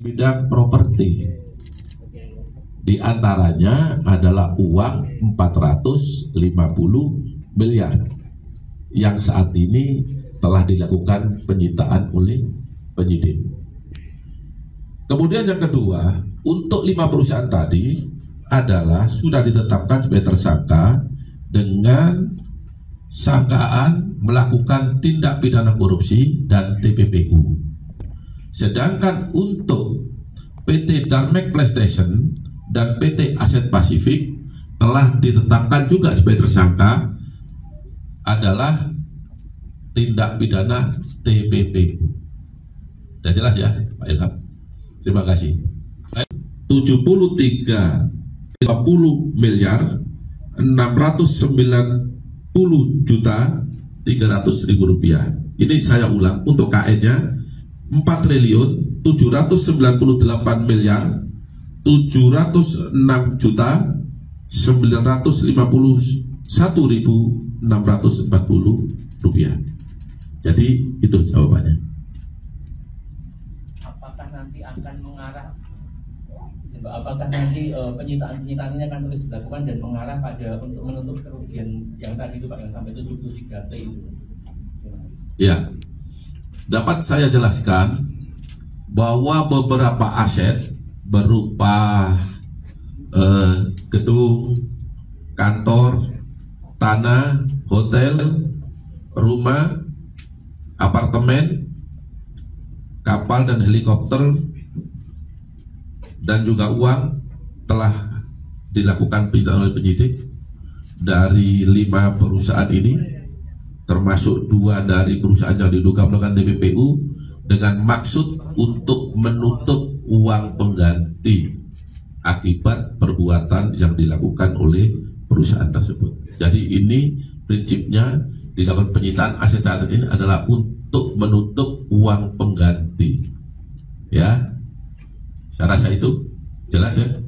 bidang properti. Di antaranya adalah uang 450 miliar yang saat ini telah dilakukan penyitaan oleh penyidik. Kemudian yang kedua, untuk 5 perusahaan tadi adalah sudah ditetapkan sebagai tersangka dengan sangkaan melakukan tindak pidana korupsi dan TPPU. Sedangkan untuk PT Darmek PlayStation dan PT Aset Pasifik telah ditetapkan juga sebagai tersangka adalah tindak pidana TPPU. Sudah jelas ya Pak Ilham? Terima kasih. 50 miliar 690 juta 300 ribu rupiah. Ini saya ulang untuk KN-nya 4 triliun 798 miliar 706 juta 951.640 rupiah. Jadi itu jawabannya. Apakah nanti akan mengarah? Apakah nanti penyitaan ini akan terus dilakukan dan mengarah pada untuk menutup kerugian yang tadi itu Pak, yang sampai 73 T itu? Ya, dapat saya jelaskan bahwa beberapa aset berupa gedung, kantor, tanah, hotel, rumah, apartemen, kapal dan helikopter, dan juga uang telah dilakukan penyitaan oleh penyidik dari 5 perusahaan ini, termasuk 2 dari perusahaan yang diduga melakukan TPPU dengan maksud untuk menutup uang pengganti akibat perbuatan yang dilakukan oleh perusahaan tersebut. Jadi ini prinsipnya dilakukan penyitaan aset-aset ini adalah untuk menutup uang pengganti. Ya, saya rasa itu jelas ya.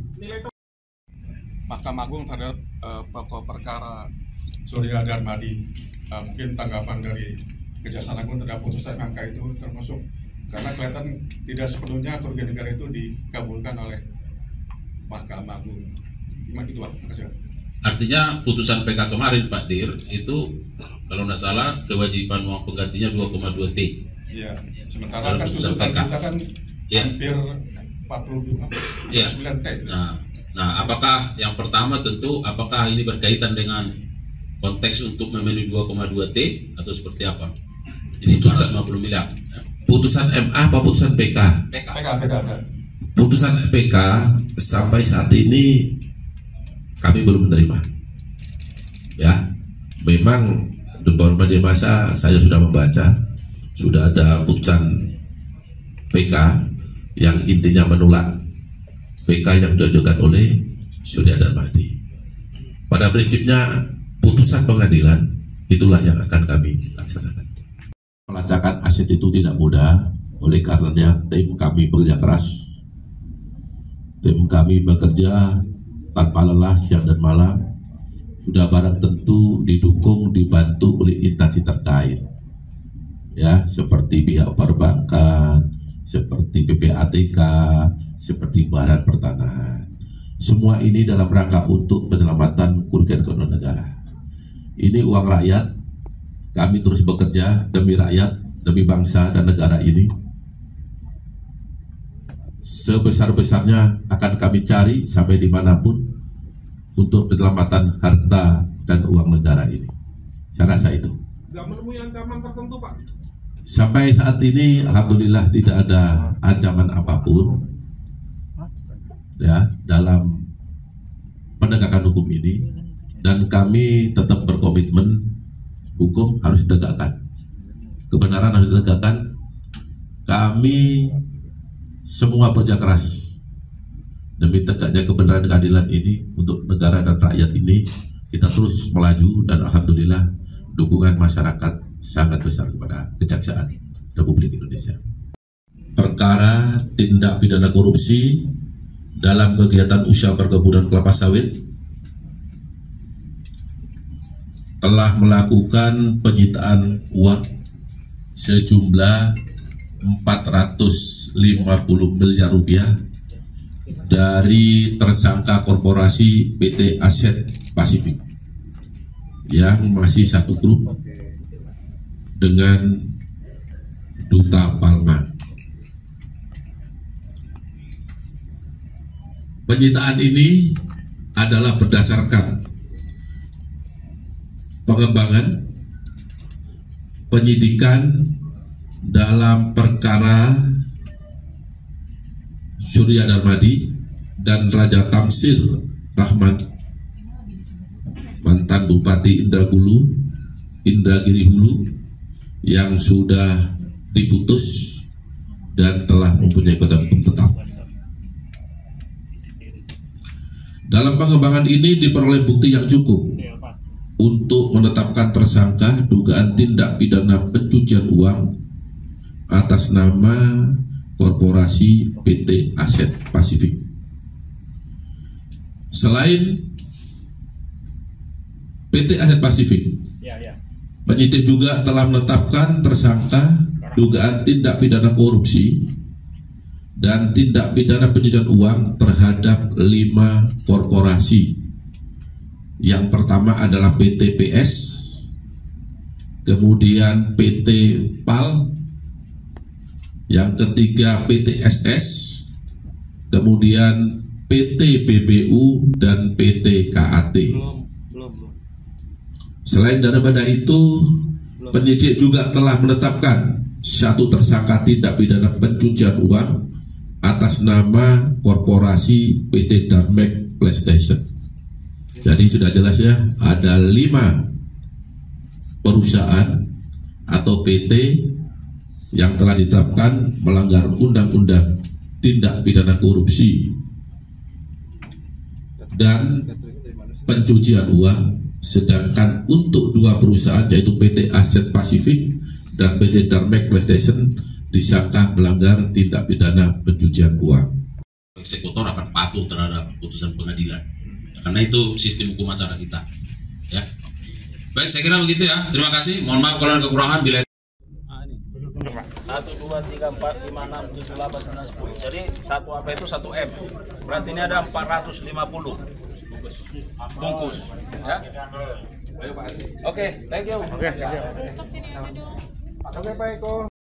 Mahkamah Agung terhadap pokok perkara Surya Darmadi, mungkin tanggapan dari Kejaksaan Agung terhadap putusan MK itu, termasuk karena kelihatan tidak sepenuhnya kerugian negara itu dikabulkan oleh Mahkamah Agung. Gimana itu Pak? Terima kasih. Artinya putusan PK kemarin Pak Dir itu kalau tidak salah kewajiban uang penggantinya 2,2 T. Iya. Sementara kan tuntutan kita kan hampir 49 T. Nah, apakah yang pertama tentu apakah ini berkaitan dengan konteks untuk memenuhi 2,2 T atau seperti apa? Ini 250 miliar. Putusan MA apa putusan PK? PK. Putusan PK sampai saat ini kami belum menerima. Ya, memang di beberapa media massa saya sudah membaca, sudah ada putusan PK yang intinya menolak PK yang diajukan oleh Surya Darmadi. Pada prinsipnya putusan pengadilan itulah yang akan kami laksanakan. Pelacakan aset itu tidak mudah, oleh karenanya tim kami bekerja keras. Tim kami bekerja tanpa lelah siang dan malam, sudah barang tentu didukung, dibantu oleh instansi terkait. Ya, seperti pihak perbankan, seperti PPATK, seperti Badan Pertanahan. Semua ini dalam rangka untuk penyelamatan kerugian keuangan negara. Ini uang rakyat, kami terus bekerja demi rakyat, demi bangsa dan negara ini. Sebesar-besarnya akan kami cari sampai dimanapun untuk penyelamatan harta dan uang negara ini. Saya rasa itu. Tidak menemui ancaman tertentu Pak? Sampai saat ini alhamdulillah tidak ada ancaman apapun ya dalam penegakan hukum ini, dan kami tetap berkomitmen hukum harus ditegakkan, kebenaran harus ditegakkan. Kami semua bekerja keras demi tegaknya kebenaran dan keadilan ini untuk negara dan rakyat ini. Kita terus melaju dan alhamdulillah dukungan masyarakat sangat besar kepada Kejaksaan Republik Indonesia. Perkara tindak pidana korupsi dalam kegiatan usaha perkebunan kelapa sawit telah melakukan penyitaan uang sejumlah 450 miliar rupiah dari tersangka korporasi PT Aset Pasifik yang masih satu grup dengan Duta Palma. Penyitaan ini adalah berdasarkan pengembangan penyidikan dalam perkara Surya Darmadi dan Raja Tamsir Rahmat, mantan Bupati Indragiri Hulu yang sudah diputus dan telah mempunyai kekuatan hukum tetap. Dalam pengembangan ini diperoleh bukti yang cukup untuk menetapkan tersangka dugaan tindak pidana pencucian uang atas nama korporasi PT Aset Pasifik. Selain PT Aset Pasifik, penyidik juga telah menetapkan tersangka dugaan tindak pidana korupsi dan tindak pidana pencucian uang terhadap 5 korporasi. Yang pertama adalah PT PS, kemudian PT PAL, yang ketiga PT SS, kemudian PT BBU dan PT KAT. Selain daripada itu, penyidik juga telah menetapkan satu tersangka tindak pidana pencucian uang atas nama korporasi PT Darmek PlayStation. Jadi sudah jelas ya, ada 5 perusahaan atau PT yang telah ditetapkan melanggar undang-undang tindak pidana korupsi dan pencucian uang. Sedangkan untuk 2 perusahaan yaitu PT Aset Pasifik dan PT Darmek PlayStation disangka melanggar tindak pidana pencucian uang. Eksekutor akan patuh terhadap putusan pengadilan. Ya, karena itu sistem hukum acara kita. Ya. Baik, saya kira begitu ya. Terima kasih. Mohon maaf kalau ada kekurangan bila 1, 2, 3, 4, 5, 6, 7, 8, 9, 10. Jadi 1 apa itu 1 M. Berarti ini ada 450 bungkus. Ya. Oke, thank you. Oke, Pak Eko.